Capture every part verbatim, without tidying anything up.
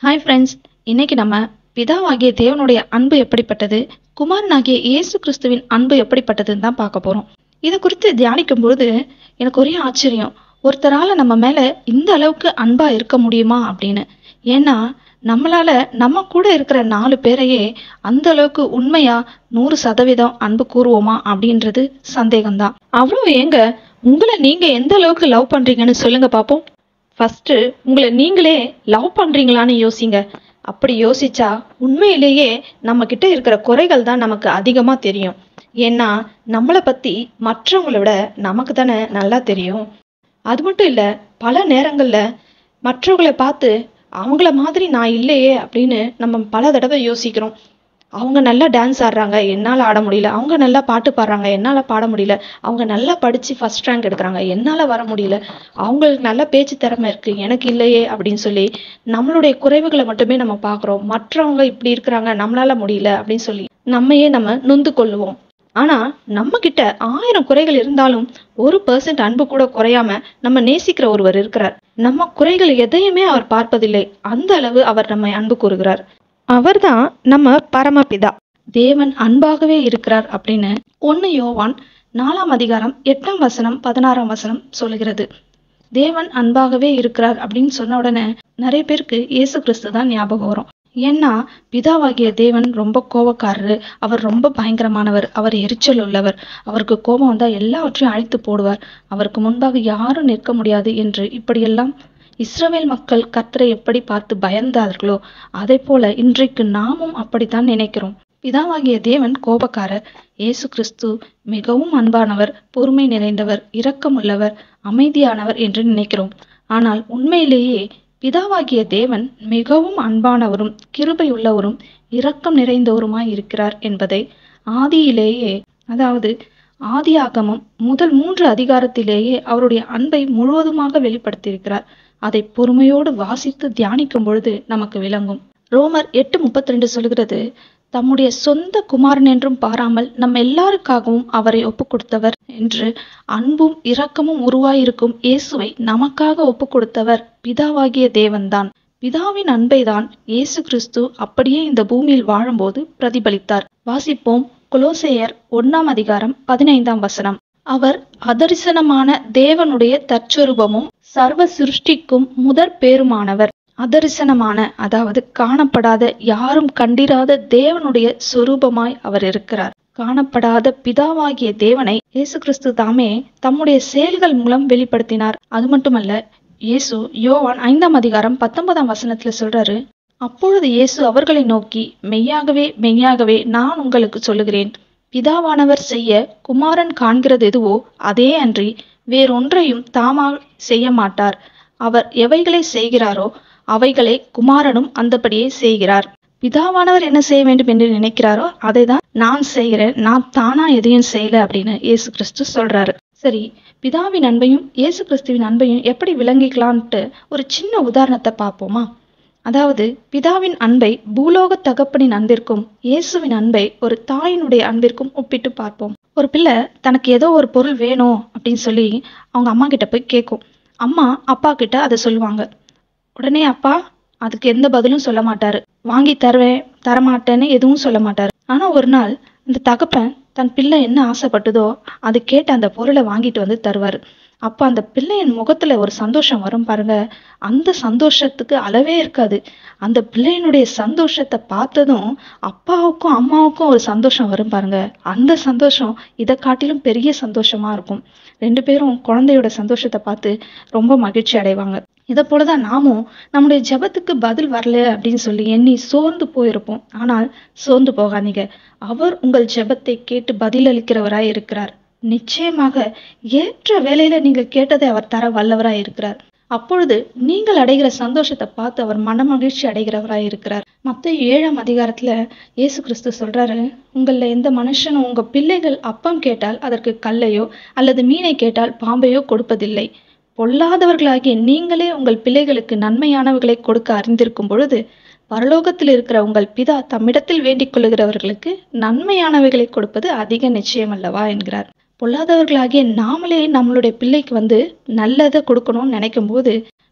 Hi friends, இன்னைக்கு நம்ம பிதாவாகிய தேவனுடைய அன்பு எப்படிப்பட்டது, குமாரனாகிய இயேசு கிறிஸ்துவின் அன்பு எப்படிப்பட்டதுன்னு தான் பார்க்க போறோம். இதை குறித்து தியானிக்கும் பொழுது எனக்கு ஒரே ஆச்சரியம். ஒருத்தரால நம்ம மேல இந்த அளவுக்கு அன்பா இருக்க முடியுமா அப்படின்னு. ஏன்னா நம்மளால நம்ம கூட இருக்கிற நாலு பேரையே அந்த அளவுக்கு உண்மையா நூறு சதவீதம் அன்பு கூறுவோமா அப்படின்றது சந்தேகம்தான். அவ்வளோ ஏங்க, உங்களை நீங்க எந்த அளவுக்கு லவ் பண்றீங்கன்னு சொல்லுங்க பார்ப்போம். ஃபர்ஸ்ட் உங்களை நீங்களே லவ் பண்றீங்களான்னு யோசிங்க. அப்படி யோசிச்சா உண்மையிலேயே நம்ம கிட்ட இருக்கிற குறைகள் தான் நமக்கு அதிகமா தெரியும். ஏன்னா நம்மளை பத்தி மற்றவங்களை விட நமக்கு தானே நல்லா தெரியும். அது மட்டும் இல்ல, பல நேரங்கள்ல மற்றவங்களை பார்த்து அவங்கள மாதிரி நான் இல்லையே அப்படின்னு நம்ம பல தடவை யோசிக்கிறோம். அவங்க நல்லா டான்ஸ் ஆடுறாங்க, என்னால் ஆட முடியல. அவங்க நல்லா பாட்டு பாடுறாங்க, என்னால் பாட முடியல. அவங்க நல்லா படித்து ஃபர்ஸ்ட் ரேங்க் எடுக்கிறாங்க, என்னால் வர முடியல. அவங்களுக்கு நல்ல பேச்சு திறமை இருக்குது, எனக்கு இல்லையே அப்படின்னு சொல்லி நம்மளுடைய குறைவுகளை மட்டுமே நம்ம பார்க்குறோம். மற்றவங்க இப்படி இருக்கிறாங்க, நம்மளால முடியல அப்படின்னு சொல்லி நம்மையே நம்ம நொந்து கொள்ளுவோம். ஆனால் நம்ம கிட்ட ஆயிரம் குறைகள் இருந்தாலும் ஒரு பர்சன்ட் அன்பு கூட குறையாம நம்ம நேசிக்கிற ஒருவர் இருக்கிறார். நம்ம குறைகள் எதையுமே அவர் பார்ப்பதில்லை. அந்த அளவு அவர் நம்மை அன்பு கூறுகிறார். அவர்தான் நம்ம பரமபிதா. தேவன் அன்பாகவே இருக்கிறார் அப்படின்னு ஒன்னு யோவான் நாலாம் அதிகாரம் எட்டாம் வசனம் பதினாறாம் வசனம் சொல்லுகிறது. தேவன் அன்பாகவே இருக்கிறார் அப்படின்னு சொன்ன உடனே நிறைய பேருக்கு இயேசு கிறிஸ்து தான் ஞாபகம் வரும். ஏன்னா பிதாவாகிய தேவன் ரொம்ப கோபக்காரரு, அவர் ரொம்ப பயங்கரமானவர், அவர் எரிச்சல் உள்ளவர், அவருக்கு கோபம் வந்தா எல்லாவற்றையும் அழித்து போடுவார், அவருக்கு முன்பாக யாரும் நிற்க முடியாது என்று இப்படியெல்லாம் இஸ்ரவேல் மக்கள் கர்த்தரை எப்படி பார்த்து பயந்தார்களோ அதை போல இன்றைக்கு நாமும் அப்படித்தான் நினைக்கிறோம். பிதாவாகிய தேவன் கோபக்காரர், இயேசு கிறிஸ்து மிகவும் அன்பானவர், பொறுமை நிறைந்தவர், இரக்கமுள்ளவர், அமைதியானவர் என்று நினைக்கிறோம். ஆனால் உண்மையிலேயே பிதாவாகிய தேவன் மிகவும் அன்பானவரும் கிருபை உள்ளவரும் இரக்கம் நிறைந்தவருமாய் இருக்கிறார் என்பதை ஆதியிலேயே, அதாவது ஆதியாகமம் முதல் மூன்று அதிகாரத்திலேயே அவருடைய அன்பை முழுவதுமாக வெளிப்படுத்தியிருக்கிறார். அதை பொறுமையோடு வாசித்து தியானிக்கும் பொழுது நமக்கு விளங்கும். ரோமர் எட்டு முப்பத்தி ரெண்டு சொல்கிறது, தம்முடைய சொந்த குமாரன் என்றும் பாராமல் நம்ம எல்லாருக்காகவும் அவரை ஒப்பு கொடுத்தவர் என்று அன்பும் இரக்கமும் உருவாயிருக்கும் இயேசுவை நமக்காக ஒப்பு கொடுத்தவர் பிதாவாகிய தேவன்தான். பிதாவின் அன்பை தான் இயேசு கிறிஸ்து அப்படியே இந்த பூமியில் வாழும்போது பிரதிபலித்தார். வாசிப்போம். கொலோசேயர் ஒன்னாம் அதிகாரம் பதினைந்தாம் வசனம். அவர் அதரிசனமான தேவனுடைய தற்சொரூபமும் சர்வ சிருஷ்டிக்கும் முதற் பேருமானவர். அதரிசனமான, அதாவது காணப்படாத, யாரும் கண்டிராத தேவனுடைய சொரூபமாய் அவர் இருக்கிறார். காணப்படாத பிதாவாகிய தேவனை இயேசு கிறிஸ்து தாமே தம்முடைய செயல்கள் மூலம் வெளிப்படுத்தினார். அது மட்டுமல்ல, இயேசு யோவான் ஐந்தாம் அதிகாரம் பத்தொன்பதாம் வசனத்துல சொல்றாரு, அப்பொழுது இயேசு அவர்களை நோக்கி, மெய்யாகவே மெய்யாகவே நான் உங்களுக்கு சொல்லுகிறேன், பிதாவானவர் செய்ய குமாரன் காண்கிறது எதுவோ அதே அன்றி வேறொன்றையும் தாமாக செய்ய மாட்டார். அவர் எவைகளை செய்கிறாரோ அவைகளை குமாரனும் அந்தபடியே செய்கிறார். பிதாவானவர் என்ன செய்ய வேண்டும் என்று நினைக்கிறாரோ அதை தான் நான் செய்கிறேன், நான் தானா எதையும் செய்யல அப்படின்னு இயேசு கிறிஸ்து சொல்றாரு. சரி, பிதாவின் அன்பையும் இயேசு கிறிஸ்துவின் அன்பையும் எப்படி விளங்கிக்கலான்ட்டு ஒரு சின்ன உதாரணத்தை பார்ப்போமா? அதாவது பிதாவின் அன்பை பூலோக தகப்பனின் அன்பிற்கும் இயேசுவின் அன்பை ஒரு தாயினுடைய அன்பிற்கும் ஒப்பிட்டு பார்ப்போம். ஒரு பிள்ளை தனக்கு ஏதோ ஒரு பொருள் வேணும் அப்படின்னு சொல்லி அவங்க அம்மா கிட்ட போய் கேட்கும். அம்மா அப்பா கிட்ட அதை சொல்லுவாங்க. உடனே அப்பா அதுக்கு எந்த பதிலும் சொல்ல மாட்டாரு, வாங்கி தருவேன் தரமாட்டேன்னு எதுவும் சொல்ல மாட்டாரு. ஆனா ஒரு நாள் இந்த தகப்பன் தன் பிள்ளை என்ன ஆசைப்பட்டதோ அது கேட்டு அந்த பொருளை வாங்கிட்டு வந்து தருவாரு. அப்ப அந்த பிள்ளையின் முகத்துல ஒரு சந்தோஷம் வரும் பாருங்க, அந்த சந்தோஷத்துக்கு அளவே இருக்காது. அந்த பிள்ளையினுடைய சந்தோஷத்தை பார்த்ததும் அப்பாவுக்கும் அம்மாவுக்கும் ஒரு சந்தோஷம் வரும் பாருங்க, அந்த சந்தோஷம் இதை காட்டிலும் பெரிய சந்தோஷமா இருக்கும். ரெண்டு பேரும் குழந்தையோட சந்தோஷத்தை பார்த்து ரொம்ப மகிழ்ச்சி அடைவாங்க. இதை போலதான் நாமும் நம்முடைய ஜெபத்துக்கு பதில் வரல அப்படின்னு சொல்லி எண்ணி சோர்ந்து போயிருப்போம். ஆனால் சோர்ந்து போகாதீங்க, அவர் உங்கள் ஜெபத்தை கேட்டு பதில் அளிக்கிறவராய் இருக்கிறார். நிச்சயமாக ஏற்ற வேளையில நீங்க கேட்டதை அவர் தர வல்லவராய் இருக்கிறார். அப்பொழுது நீங்கள் அடைகிற சந்தோஷத்தை பார்த்து அவர் மன மகிழ்ச்சி அடைகிறவராய் இருக்கிறார். மத்தேயு ஏழாம் அதிகாரத்துல இயேசு கிறிஸ்து சொல்றாரு, உங்கள எந்த மனுஷனும் உங்க பிள்ளைகள் அப்பம் கேட்டால் அதற்கு கல்லையோ அல்லது மீனை கேட்டால் பாம்பையோ கொடுப்பதில்லை. பொல்லாதவர்களாகிய நீங்களே உங்கள் பிள்ளைகளுக்கு நன்மையானவர்களை கொடுக்க அறிந்திருக்கும் பொழுது பரலோகத்தில் இருக்கிற உங்கள் பிதா தம்மிடத்தில் வேண்டிக் கொள்ளுகிறவர்களுக்கு நன்மையானவைகளை கொடுப்பது அதிக நிச்சயம் அல்லவா என்கிறார். பொல்லாதவர்களாகிய நாமளே நம்மளுடைய பிள்ளைக்கு வந்து நல்லதை கொடுக்கணும்னு நினைக்கும் போது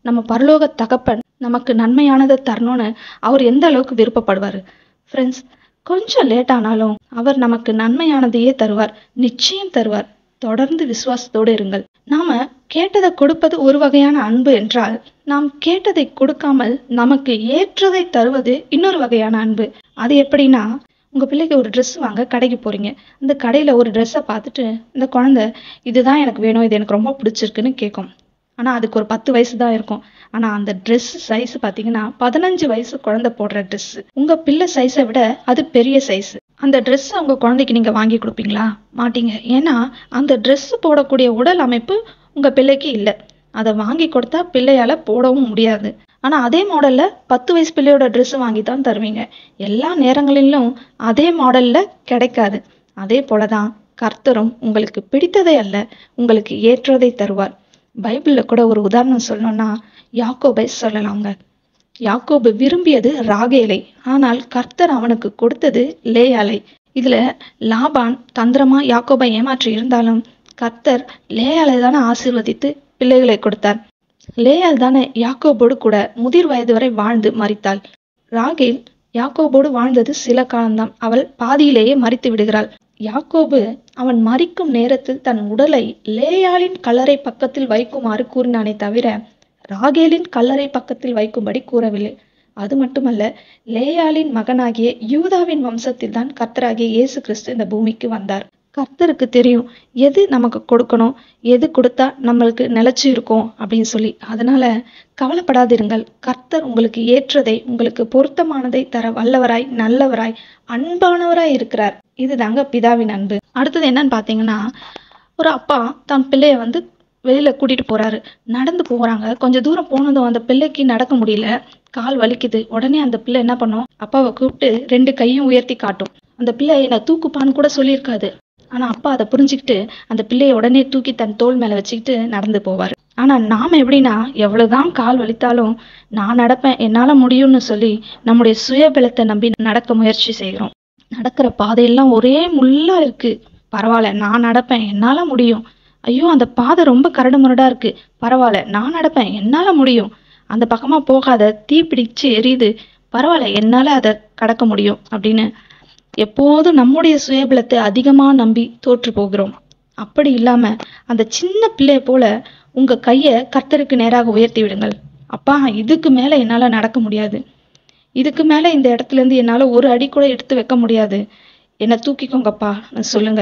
நம்ம பரலோக தகப்பன் நமக்கு நன்மையானதை தரணும்னு அவர் எந்த அளவுக்கு விருப்பப்படுவாரு? ஃப்ரெண்ட்ஸ், கொஞ்சம் லேட் ஆனாலும் அவர் நமக்கு நன்மையானதையே தருவார், நிச்சயம் தருவார். தொடர்ந்து விசுவாசத்தோடு இருங்கள். நாம கேட்டதை கொடுப்பது ஒரு வகையான அன்பு என்றால், நாம் கேட்டதை கொடுக்காமல் நமக்கு ஏற்றதை தருவது இன்னொரு வகையான அன்பு. அது எப்படின்னா, உங்க பிள்ளைக்கு ஒரு ட்ரெஸ் வாங்க கடைக்கு போறீங்க. அந்த கடையில ஒரு ட்ரெஸ்ஸை பார்த்துட்டு இந்த குழந்தை இதுதான் எனக்கு வேணும், இது எனக்கு ரொம்ப பிடிச்சிருக்குன்னு கேட்கும். ஆனா அதுக்கு ஒரு பத்து வயசு தான் இருக்கும். ஆனா அந்த ட்ரெஸ் சைஸ் பாத்தீங்கன்னா பதினஞ்சு வயசு குழந்தை போடுற ட்ரெஸ். உங்க பிள்ளை சைஸை விட அது பெரிய சைஸ். அந்த ட்ரெஸ் உங்க குழந்தைக்கு நீங்க வாங்கி கொடுப்பீங்களா? மாட்டீங்க. ஏன்னா அந்த ட்ரெஸ் போடக்கூடிய உடல் அமைப்பு உங்க பிள்ளைக்கு இல்லை. அதை வாங்கி கொடுத்தா பிள்ளையால போடவும் முடியாது. ஆனா அதே மாடல்ல பத்து வயசு பிள்ளையோட ட்ரெஸ் வாங்கி தான் தருவீங்க. எல்லா நேரங்களிலும் அதே மாடல்ல கிடைக்காது. அதே போலதான் கர்த்தரும் உங்களுக்கு பிடித்ததை அல்ல, உங்களுக்கு ஏற்றதை தருவார். பைபிள்ல கூட ஒரு உதாரணம் சொல்லணும்னா யாக்கோபை சொல்லலாங்க. யாக்கோபு விரும்பியது ராகேலை, ஆனால் கர்த்தர் அவனுக்கு கொடுத்தது லேயாலை. இதுல லாபான் தந்திரமா யாக்கோபை ஏமாற்றி இருந்தாலும் கர்த்தர் லேயாலை தானே ஆசீர்வதித்து பிள்ளைகளை கொடுத்தார். லேயால் தானே யாக்கோபோடு கூட முதிர் வயது வரை வாழ்ந்து மரித்தாள். ராகேல் யாக்கோபோடு வாழ்ந்தது சில காலம்தான். அவள் பாதியிலேயே மரித்து விடுகிறாள். யாக்கோபு அவன் மரிக்கும் நேரத்தில் தன் உடலை லேயாளின் கல்லறை பக்கத்தில் வைக்குமாறு கூறினானே தவிர ராகேலின் கல்லறை பக்கத்தில் வைக்கும்படி கூறவில்லை. அது மட்டுமல்ல, லேயாளின் மகனாகிய யூதாவின் வம்சத்தில் தான் கர்த்தராகிய இயேசு கிறிஸ்து இந்த பூமிக்கு வந்தார். கர்த்தருக்கு தெரியும் எது நமக்கு கொடுக்கணும், எது கொடுத்தா நம்மளுக்கு நிலைச்சு இருக்கும் அப்படின்னு சொல்லி. அதனால கவலைப்படாதிருங்கள். கர்த்தர் உங்களுக்கு ஏற்றதை, உங்களுக்கு பொருத்தமானதை தர வல்லவராய், நல்லவராய், அன்பானவராய் இருக்கிறார். இதுதாங்க பிதாவின் அன்பு. அடுத்தது என்னன்னு பாத்தீங்கன்னா, ஒரு அப்பா தன் பிள்ளைய வந்து வெளியில கூட்டிட்டு போறாரு. நடந்து போறாங்க. கொஞ்சம் தூரம் போனதும் அந்த பிள்ளைக்கு நடக்க முடியல, கால் வலிக்குது. உடனே அந்த பிள்ளை என்ன பண்ணும், அப்பாவை கூப்பிட்டு ரெண்டு கையும் உயர்த்தி காட்டும். அந்த பிள்ளை என்ன தூக்குப்பான்னு கூட சொல்லியிருக்காது. ஆனா அப்பா அதை புரிஞ்சுக்கிட்டு அந்த பிள்ளைய உடனே தூக்கி தன் தோள் மேல வச்சுக்கிட்டு நடந்து போவாரு. ஆனா நாம எப்படின்னா, எவ்வளவுதான் கால் வலித்தாலும் நான் நடப்பேன், என்னால முடியும்னு சொல்லி நம்முடைய சுயபலத்தை நம்பி நடக்க முயற்சி செய்கிறோம். நடக்கிற பாதையெல்லாம் ஒரே முள்ளா இருக்கு, பரவாயில்ல நான் நடப்பேன், என்னால முடியும். ஐயோ அந்த பாதை ரொம்ப கரடு முரடா இருக்கு, பரவாயில்ல நான் நடப்பேன், என்னால முடியும். அந்த பக்கமா போகாத, தீ பிடிச்சு எரியுது, பரவாயில்ல என்னால அதை கடக்க முடியும் அப்படின்னு எப்போதும் நம்முடைய சுயபலத்தை அதிகமா நம்பி தோற்று போகிறோம். அப்படி இல்லாம அந்த சின்ன பிள்ளைய போல உங்க கைய கர்த்தருக்கு நேராக உயர்த்தி விடுங்கள். அப்பா, இதுக்கு மேல என்னால நடக்க முடியாது, இதுக்கு மேல இந்த இடத்துல இருந்து என்னால ஒரு அடி கூட எடுத்து வைக்க முடியாது, என்னை தூக்கிக்கோங்கப்பா சொல்லுங்க.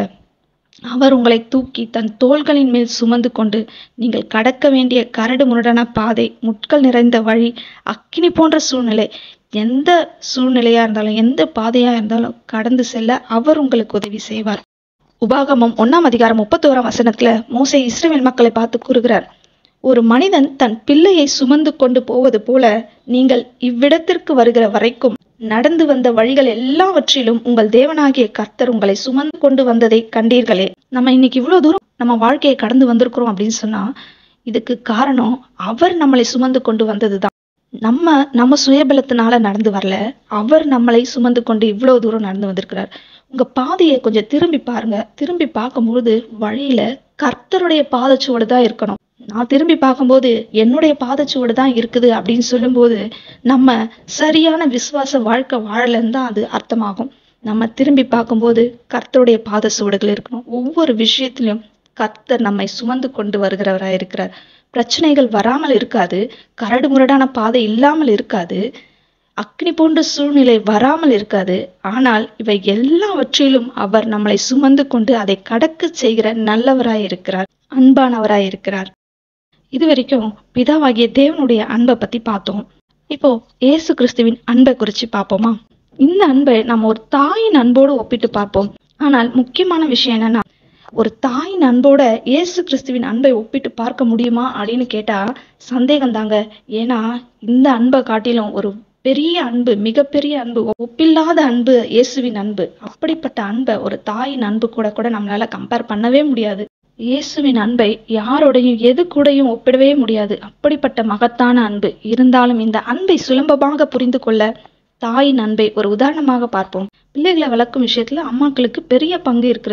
அவர் உங்களை தூக்கி தன் தோள்களின் மேல் சுமந்து கொண்டு நீங்கள் கடக்க வேண்டிய கரடு முரடான பாதை, முட்கள் நிறைந்த வழி, அக்கினி போன்ற சூழ்நிலை, எந்த சூழ்நிலையா இருந்தாலும் எந்த பாதையா இருந்தாலும் கடந்து செல்ல அவர் உங்களுக்கு உதவி செய்வார். உபாகமம் ஒன்னாம் அதிகாரம் முப்பத்தோராம் வசனத்துல மோசே இஸ்ரவேல் மக்களை பார்த்து கூறுகிறார், ஒரு மனிதன் தன் பிள்ளையை சுமந்து கொண்டு போவது போல நீங்கள் இவ்விடத்திற்கு வருகிற வரைக்கும் நடந்து வந்த வழிகள் எல்லாவற்றிலும் உங்கள் தேவனாகிய கர்த்தர் உங்களை சுமந்து கொண்டு வந்ததை கண்டீர்களே. நம்ம இன்னைக்கு இவ்வளவு தூரம் நம்ம வாழ்க்கையை கடந்து வந்திருக்கிறோம் அப்படின்னு சொன்னா இதுக்கு காரணம் அவர் நம்மளை சுமந்து கொண்டு வந்ததுதான். நம்ம நம்ம சுயபலத்தினால நடந்து வரல, அவர் நம்மளை சுமந்து கொண்டு இவ்வளவு தூரம் நடந்து வந்திருக்கிறார். உங்க பாதையை கொஞ்சம் திரும்பி பாருங்க. திரும்பி பார்க்கும்போது வழியில கர்த்தருடைய பாதச்சுவடு தான் இருக்கணும். நான் திரும்பி பார்க்கும்போது என்னுடைய பாதச்சுவடு தான் இருக்குது அப்படின்னு சொல்லும்போது நம்ம சரியான விசுவாச வாழ்க்கை வாழலன்னு தான் அது அர்த்தமாகும். நம்ம திரும்பி பார்க்கும்போது கர்த்தருடைய பாத சுவடுகள் இருக்கணும். ஒவ்வொரு விஷயத்திலும் கர்த்தர் நம்மை சுமந்து கொண்டு வருகிறவராய் இருக்கிறார். பிரச்சனைகள் வராமல் இருக்காது, கரடு முரடான பாதை இல்லாமல் இருக்காது, அக்னி போன்ற சூழ்நிலை வராமல் இருக்காது. ஆனால் இவை எல்லாவற்றிலும் அவர் நம்மளை சுமந்து கொண்டு அதை கடக்க செய்கிற நல்லவராய் இருக்கிறார், அன்பானவராய் இருக்கிறார். இது வரைக்கும் பிதாவாகிய தேவனுடைய அன்பை பத்தி பார்த்தோம். இப்போ இயேசு கிறிஸ்துவின் அன்பை குறிச்சு பார்ப்போமா? இந்த அன்பை நம்ம ஒரு தாயின் அன்போடு ஒப்பிட்டு பார்ப்போம். ஆனால் முக்கியமான விஷயம் என்னன்னா, ஒரு தாயின் அன்போட இயேசு கிறிஸ்துவின் அன்பை ஒப்பிட்டு பார்க்க முடியுமா அப்படின்னு கேட்டா சந்தேகம் தாங்க. ஏன்னா இந்த அன்பை காட்டிலும் ஒரு பெரிய அன்பு, மிகப்பெரிய அன்பு, ஒப்பில்லாத அன்பு இயேசுவின் அன்பு. அப்படிப்பட்ட அன்பை ஒரு தாயின் அன்பு கூட கூட நம்மளால கம்பேர் பண்ணவே முடியாது. இயேசுவின் அன்பை யாரோடையும் எது கூடயும் ஒப்பிடவே முடியாது. அப்படிப்பட்ட மகத்தான அன்பு. இருந்தாலும் இந்த அன்பை சுலபமாக புரிந்து கொள்ள தாயின் அன்பை ஒரு உதாரணமாக பார்ப்போம். பிள்ளைகளை வளர்க்கும் விஷயத்துல அம்மாக்களுக்கு பெரிய பங்கு இருக்கிறது.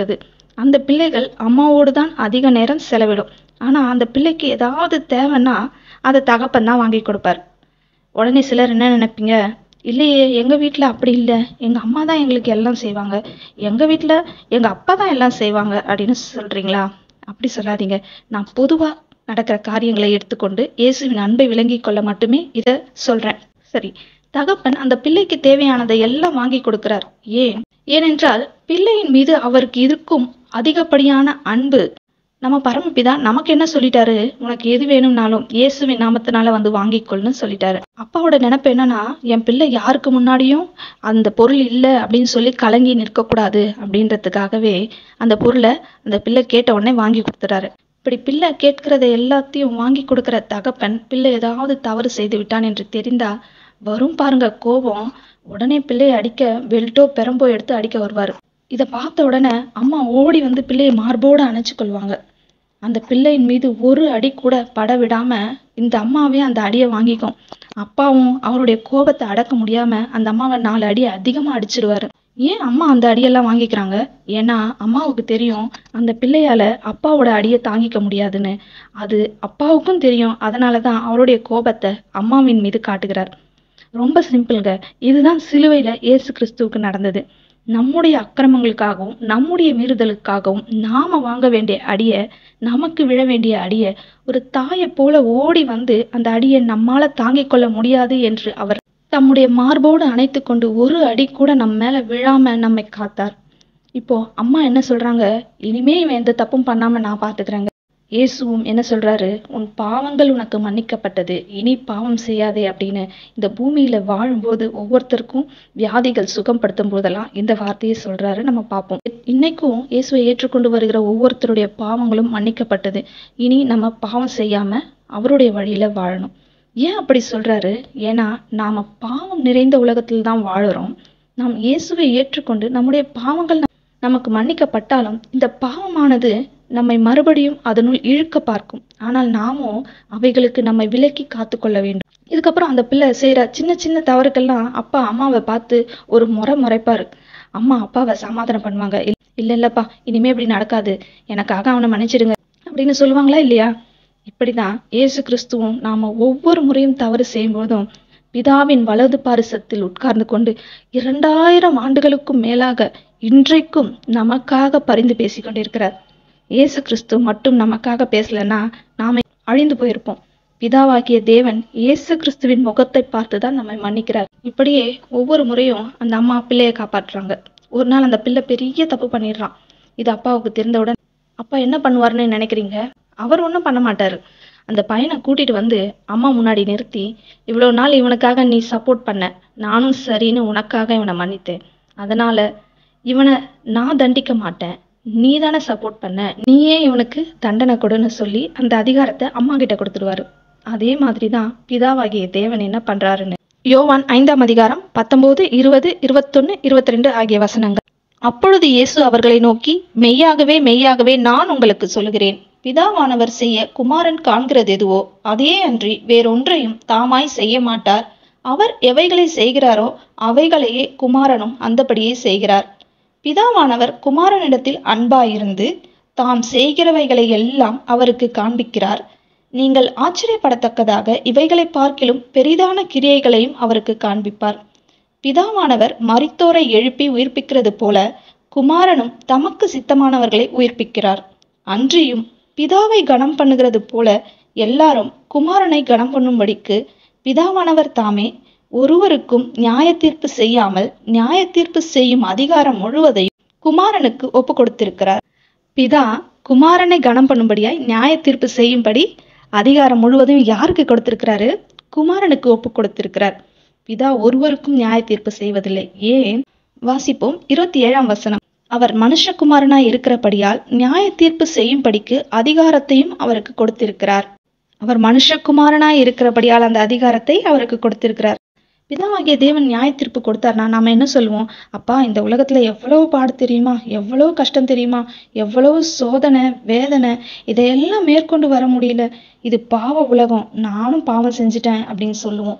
அந்த பிள்ளைகள் அம்மாவோடு தான் அதிக நேரம் செலவிடும். ஆனா அந்த பிள்ளைக்கு ஏதாவது தேவைன்னா அதை தகப்பன் தான் வாங்கி கொடுப்பார். உடனே சிலர் என்ன நினைப்பீங்க, இல்லையே எங்க வீட்ல அப்படி இல்லை, எங்க அம்மா தான் எங்களுக்கு எல்லாம் செய்வாங்க, எங்க வீட்ல எங்க அப்பா தான் எல்லாம் செய்வாங்க அப்படின்னு சொல்றீங்களா? அப்படி சொல்லாதீங்க. நான் பொதுவா நடக்கிற காரியங்களை எடுத்துக்கொண்டு இயேசுவின் அன்பை விளங்கி கொள்ள மட்டுமே இதை சொல்றேன். சரி, தகப்பன் அந்த பிள்ளைக்கு தேவையானதை எல்லாம் வாங்கி கொடுக்கிறார். ஏன்? ஏனென்றால் பிள்ளையின் மீது அவருக்கு இருக்கும் அதிகப்படியான அன்பு. நம்ம பரமபிதா நமக்கு என்ன சொல்லிட்டாரு, உனக்கு எது வேணும்னாலும் இயேசுவின் நாமத்தினால வந்து வாங்கிக்கொள்னு சொல்லிட்டாரு. அப்பாவோட நினைப்பு என்னன்னா, என் பிள்ளை யாருக்கு முன்னாடியும் அந்த பொருள் இல்லை அப்படின்னு சொல்லி கலங்கி நிற்கக்கூடாது அப்படின்றதுக்காகவே அந்த பொருளை அந்த பிள்ளை கேட்ட உடனே வாங்கி கொடுத்துறாரு. இப்படி பிள்ளை கேட்கிறத எல்லாத்தையும் வாங்கி கொடுக்கிற தகப்பன் பிள்ளை ஏதாவது தவறு செய்து விட்டான் என்று தெரிந்தா வரும் பாருங்க கோபம், உடனே பிள்ளையை அடிக்க பெல்ட்டோ பெரம்போ எடுத்து அடிக்க வருவாரு. இதை பார்த்த உடனே அம்மா ஓடி வந்து பிள்ளையை மார்போடு அணைச்சு கொள்வாங்க. அந்த பிள்ளையின் மீது ஒரு அடி கூட பட விடாம இந்த அம்மாவே அந்த அடியை வாங்கிக்கும். அப்பாவும் அவருடைய கோபத்தை அடக்க முடியாம அந்த அம்மாவை நாலு அடி அதிகமா அடிச்சிருவாரு. ஏன் அம்மா அந்த அடியெல்லாம் வாங்கிக்கிறாங்க? ஏன்னா அம்மாவுக்கு தெரியும் அந்த பிள்ளையால அப்பாவோட அடியை தாங்கிக்க முடியாதுன்னு. அது அப்பாவுக்கும் தெரியும். அதனாலதான் அவருடைய கோபத்தை அம்மாவின் மீது காட்டுகிறார். ரொம்ப சிம்பிள்ங்க. இதுதான் சிலுவையில இயேசு கிறிஸ்துவுக்கு நடந்தது. நம்முடைய அக்கிரமங்களுக்காகவும் நம்முடைய மீறுதலுக்காகவும் நாம வாங்க வேண்டிய அடிய, நமக்கு விழ வேண்டிய அடிய ஒரு தாயை போல ஓடி வந்து அந்த அடியை நம்மால தாங்கிக் கொள்ள முடியாது என்று அவர் தம்முடைய மார்போடு அணைத்து கொண்டு ஒரு அடி கூட நம்ம மேல விழாம நம்மை காத்தார். இப்போ அம்மா என்ன சொல்றாங்க, இனிமே இவன் எந்த தப்பும் பண்ணாம நான் பாத்துக்கிறேங்க. இயேசுவும் என்ன சொல்றாரு, உன் பாவங்கள் உனக்கு மன்னிக்கப்பட்டது, இனி பாவம் செய்யாதே அப்படின்னு. இந்த பூமியில வாழும்போது ஒவ்வொருத்தருக்கும் வியாதிகள் சுகப்படுத்தும் போதெல்லாம் இந்த வார்த்தையை சொல்றாரு. நம்ம பார்ப்போம். இன்னைக்கும் இயேசுவை ஏற்றுக்கொண்டு வருகிற ஒவ்வொருத்தருடைய பாவங்களும் மன்னிக்கப்பட்டது. இனி நம்ம பாவம் செய்யாம அவருடைய வழியில வாழணும். ஏன் அப்படி சொல்றாரு? ஏன்னா நாம பாவம் நிறைந்த உலகத்தில் தான் வாழுறோம். நாம் இயேசுவை ஏற்றுக்கொண்டு நம்முடைய பாவங்கள் நமக்கு மன்னிக்கப்பட்டாலும் இந்த பாவமானது நம்மை மறுபடியும் அதனுள் இழுக்க பார்க்கும். ஆனால் நாமும் அவைகளுக்கு நம்மை விலக்கி காத்து கொள்ள வேண்டும். இதுக்கப்புறம் அந்த பிள்ளை செய்யற சின்ன சின்ன தவறுக்கெல்லாம் அப்பா அம்மாவை பார்த்து ஒரு முறை முறைப்பாரு. அம்மா அப்பாவை சமாதானம் பண்ணுவாங்க. இல்ல இல்லப்பா, இனிமே இப்படி நடக்காது, எனக்காக அவனை மன்னிச்சிடுங்க அப்படின்னு சொல்லுவாங்களா இல்லையா? இப்படிதான் இயேசு கிறிஸ்துவும் நாம ஒவ்வொரு முறையும் தவறு செய்யும் போதும் பிதாவின் வலது பாரிசத்தில் உட்கார்ந்து கொண்டு இரண்டாயிரம் ஆண்டுகளுக்கும் மேலாக இன்றைக்கும் நமக்காக பரிந்து பேசிக் கொண்டிருக்கிறார். இயேசு கிறிஸ்து மட்டும் நமக்காக பேசலன்னா நாம அழிந்து போயிருப்போம். பிதாவாகிய தேவன் இயேசு கிறிஸ்துவின் முகத்தை பார்த்துதான் நம்மை மன்னிக்கிறார். இப்படியே ஒவ்வொரு முறையும் அந்த அம்மா பிள்ளையை காப்பாற்றுறாங்க. ஒரு நாள் அந்த பிள்ளை பெரிய தப்பு பண்ணிடுறான். இது அப்பாவுக்கு தெரிந்தவுடன் அப்பா என்ன பண்ணுவாருன்னு நினைக்கிறீங்க? அவர் ஒன்றும் பண்ண மாட்டாரு. அந்த பையனை கூட்டிட்டு வந்து அம்மா முன்னாடி நிறுத்தி, இவ்வளவு நாள் இவனுக்காக நீ சப்போர்ட் பண்ண, நானும் சரின்னு உனக்காக இவனை மன்னித்தேன், அதனால இவனை நான் தண்டிக்க மாட்டேன், நீ தானே சப்போர்ட் பண்ண, நீயே இவனுக்கு தண்டனை கொடுன்னு சொல்லி அந்த அதிகாரத்தை அம்மா கிட்ட கொடுத்துருவாரு. அதே மாதிரிதான் பிதாவாகிய தேவன் என்ன பண்றாருன்னு யோவான் ஐந்தாம் அதிகாரம் பத்தொன்பது, இருபது, இருபத்தொன்னு, இருபத்தி ரெண்டு ஆகிய வசனங்கள். அப்பொழுது இயேசு அவர்களை நோக்கி, மெய்யாகவே மெய்யாகவே நான் உங்களுக்கு சொல்லுகிறேன், பிதாவானவர் செய்ய குமாரன் காண்கிறது எதுவோ அதே அன்றி வேறொன்றையும் தாமாய் செய்ய மாட்டார். அவர் எவைகளை செய்கிறாரோ அவைகளையே குமாரனும் அந்தபடியே செய்கிறார். பிதாவானவர் குமாரனிடத்தில் அன்பாயிருந்து தாம் செய்கிறவைகளை எல்லாம் அவருக்கு காண்பிக்கிறார். நீங்கள் ஆச்சரியப்படத்தக்கதாக இவைகளை பார்க்கிலும் பெரிதான கிரியைகளையும் அவருக்கு காண்பிப்பார். பிதாவானவர் மரித்தோரை எழுப்பி உயிர்ப்பிக்கிறது போல குமாரனும் தமக்கு சித்தமானவர்களை உயிர்ப்பிக்கிறார். அன்றியும் பிதாவை கனம் பண்ணுகிறது போல எல்லாரும் குமாரனை கனம் பண்ணும்படிக்கு பிதாவானவர் தாமே ஒருவருக்கும் நியாய தீர்ப்பு செய்யாமல் நியாய தீர்ப்பு செய்யும் அதிகாரம் முழுவதையும் குமாரனுக்கு ஒப்பு கொடுத்திருக்கிறார். பிதா குமாரனை கனம் பண்ணும்படியாய் நியாய தீர்ப்பு செய்யும்படி அதிகாரம் முழுவதையும் யாருக்கு கொடுத்திருக்கிறாரு? குமாரனுக்கு ஒப்பு கொடுத்திருக்கிறார். பிதா ஒருவருக்கும் நியாய தீர்ப்பு செய்வதில்லை. ஏன்? வாசிப்போம். இருபத்தி ஏழாம் வசனம். அவர் மனுஷகுமாரனாய் இருக்கிறபடியால் நியாய தீர்ப்பு செய்யும்படிக்கு அதிகாரத்தையும் அவருக்கு கொடுத்திருக்கிறார். அவர் மனுஷகுமாரனாய் இருக்கிறபடியால் அந்த அதிகாரத்தை அவருக்கு கொடுத்திருக்கிறார். பிதாவாகிய தேவன் நியாய தீர்ப்பு கொடுத்தார்னா நாம என்ன சொல்லுவோம்? அப்பா, இந்த உலகத்துல எவ்வளவு பாடு தெரியுமா, எவ்வளவு கஷ்டம் தெரியுமா, எவ்வளவு சோதனை வேதனை, இதையெல்லாம் மேற்கொண்டு வர முடியல, இது பாவ உலகம், நானும் பாவம் செஞ்சுட்டேன் அப்படின்னு சொல்லுவோம்.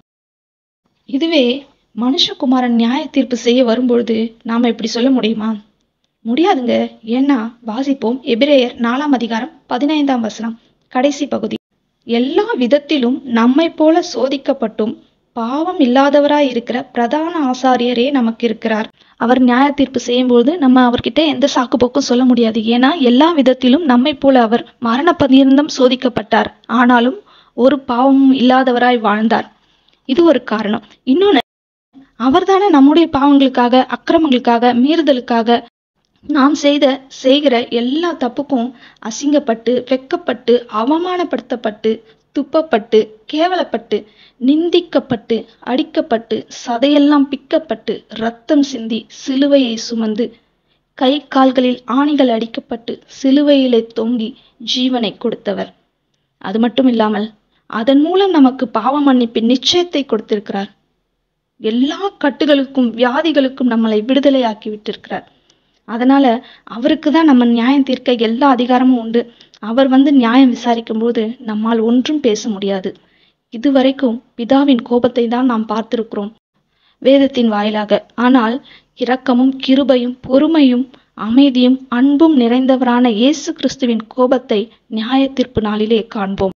இதுவே மனுஷகுமாரன் நியாய தீர்ப்பு செய்ய வரும்பொழுது நாம இப்படி சொல்ல முடியுமா? முடியாதுங்க. ஏன்னா வாசிப்போம், எபிரேயர் நாலாம் அதிகாரம் பதினைந்தாம் வசனம் கடைசி பகுதி. எல்லா விதத்திலும் நம்மை போல சோதிக்கப்பட்டும் பாவம் இல்லாதவராய் இருக்கிற பிரதான ஆசாரியரே நமக்கு இருக்கிறார். அவர் நியாய தீர்ப்பு செய்யும்போது நம்ம அவர்கிட்ட எந்த சாக்கு போக்கும் சொல்ல முடியாது. ஏன்னா எல்லா விதத்திலும் நம்மை போல அவர் மரண பரியந்தம் சோதிக்கப்பட்டார். ஆனாலும் ஒரு பாவமும் இல்லாதவராய் வாழ்ந்தார். இது ஒரு காரணம். இன்னொன்னு, அவர் தானே நம்முடைய பாவங்களுக்காக, அக்கிரமங்களுக்காக, மீறுதலுக்காக, நாம் செய்த செய்கிற எல்லா தப்புக்கும் அசிங்கப்பட்டு, வெக்கப்பட்டு, அவமானப்படுத்தப்பட்டு, துப்பப்பட்டு, கேவலப்பட்டு, நிந்திக்கப்பட்டு, அடிக்கப்பட்டு, சதையெல்லாம் பிக்கப்பட்டு, இரத்தம் சிந்தி, சிலுவையை சுமந்து, கை கால்களில் ஆணிகள் அடிக்கப்பட்டு, சிலுவையிலே தொங்கி ஜீவனை கொடுத்தவர். அது மட்டும் இல்லாமல் அதன் மூலம் நமக்கு பாவ மன்னிப்பின் நிச்சயத்தை கொடுத்திருக்கிறார். எல்லா கட்டுகளுக்கும் வியாதிகளுக்கும் நம்மளை விடுதலையாக்கி விட்டிருக்கிறார். அதனால அவருக்கு தான் நம்ம நியாயம் தீர்க்க எல்லா அதிகாரமும் உண்டு. அவர் வந்து நியாயம் விசாரிக்கும் போது நம்மால் ஒன்றும் பேச முடியாது. இதுவரைக்கும் பிதாவின் கோபத்தை தான் நாம் பார்த்திருக்கிறோம் வேதத்தின் வாயிலாக. ஆனால் இரக்கமும் கிருபையும் பொறுமையும் அமைதியும் அன்பும் நிறைந்தவரான இயேசு கிறிஸ்துவின் கோபத்தை நியாய தீர்ப்பு நாளிலே காண்போம்.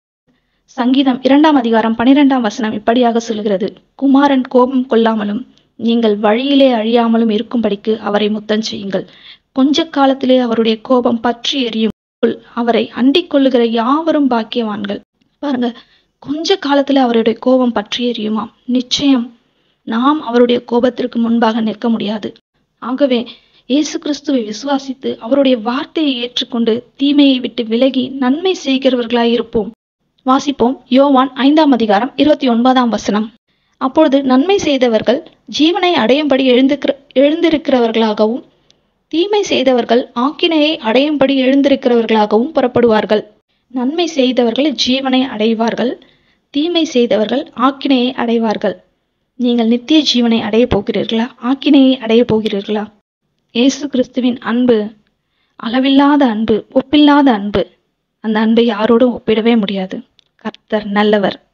சங்கீதம் இரண்டாம் அதிகாரம் பனிரெண்டாம் வசனம் இப்படியாக சொல்கிறது, குமாரன் கோபம் கொள்ளாமலும் நீங்கள் வழியிலே அழியாமலும் இருக்கும்படிக்கு அவரை முத்தம் செய்யுங்கள். கொஞ்ச காலத்திலே அவருடைய கோபம் பற்றி எரியும். அவரை அண்டிக் கொள்ளுகிற யாவரும் பாக்கியவான்கள். பாருங்க, கொஞ்ச காலத்துல அவருடைய கோபம் பற்றி எரியுமாம். நிச்சயம் நாம் அவருடைய கோபத்திற்கு முன்பாக நிற்க முடியாது. ஆகவே இயேசு கிறிஸ்துவை விசுவாசித்து அவருடைய வார்த்தையை ஏற்றுக்கொண்டு தீமையை விட்டு விலகி நன்மை செய்கிறவர்களாய் இருப்போம். வாசிப்போம், யோவான் ஐந்தாம் அதிகாரம் இருபத்தி ஒன்பதாம் வசனம். அப்பொழுது நன்மை செய்தவர்கள் ஜீவனை அடையும்படி எழுந்திருக்கிற எழுந்திருக்கிறவர்களாகவும் தீமை செய்தவர்கள் ஆக்கினையை அடையும்படி எழுந்திருக்கிறவர்களாகவும் புறப்படுவார்கள். நன்மை செய்தவர்கள் ஜீவனை அடைவார்கள், தீமை செய்தவர்கள் ஆக்கினையை அடைவார்கள். நீங்கள் நித்திய ஜீவனை அடைய போகிறீர்களா, ஆக்கினையை அடைய போகிறீர்களா? இயேசு கிறிஸ்துவின் அன்பு அளவில்லாத அன்பு, ஒப்பில்லாத அன்பு. அந்த அன்பை யாரோடும் ஒப்பிடவே முடியாது. கர்த்தர் நல்லவர்.